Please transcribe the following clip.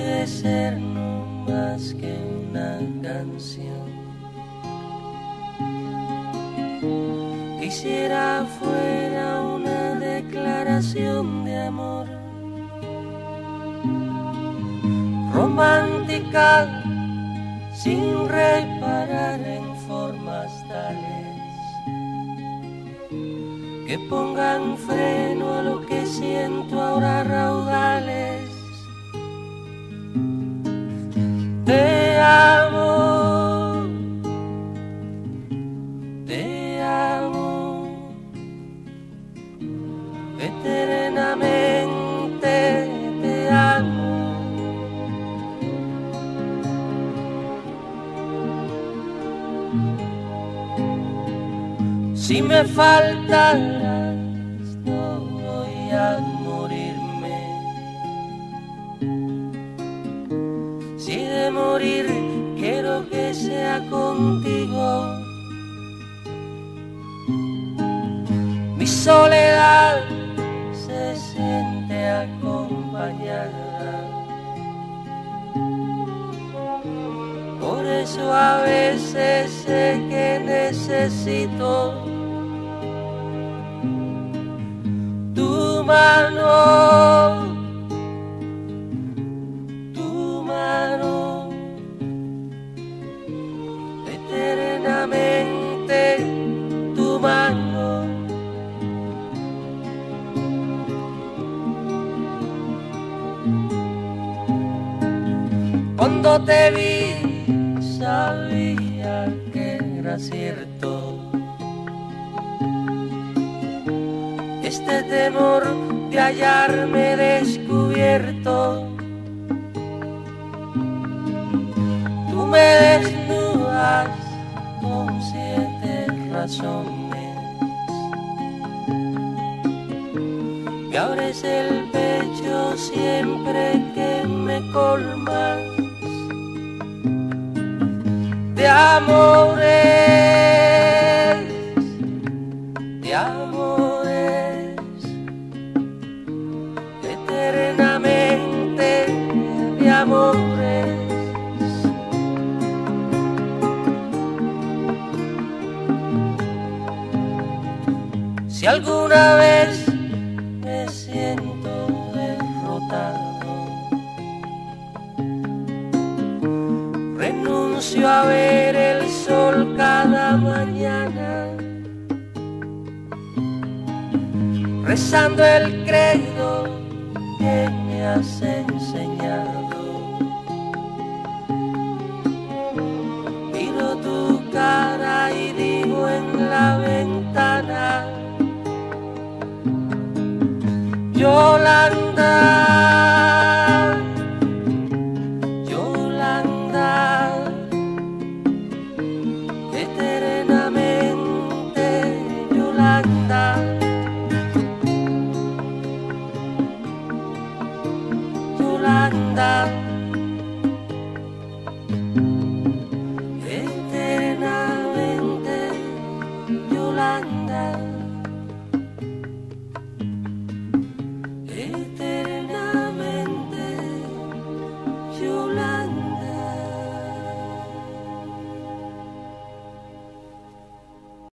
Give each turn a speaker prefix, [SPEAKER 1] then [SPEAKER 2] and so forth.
[SPEAKER 1] puede ser no más que una canción. Quisiera fuera una declaración de amor, romántica, sin reparar en formas tales que pongan freno a lo que siento ahora raudales. Te amo, eternamente te amo. Si me faltaras, no voy a morirme. Si de morir quiero que sea contigo. Mi soledad se siente acompañada. Por eso a veces sé que necesito tu mano, eternamente tu mano. Cuando te vi sabía que era cierto este temor de hallarme descubierto. Tú me desnudas con 7 razones, me abres el pecho siempre que me colmas de amores, de amores, eternamente de amores. Si alguna vez me siento derrotado, renuncio a ver el sol cada mañana, rezando el credo que me has enseñado. Miro tu cara y digo en la ventana: Yolanda, Yolanda, eternamente Yolanda, Yolanda.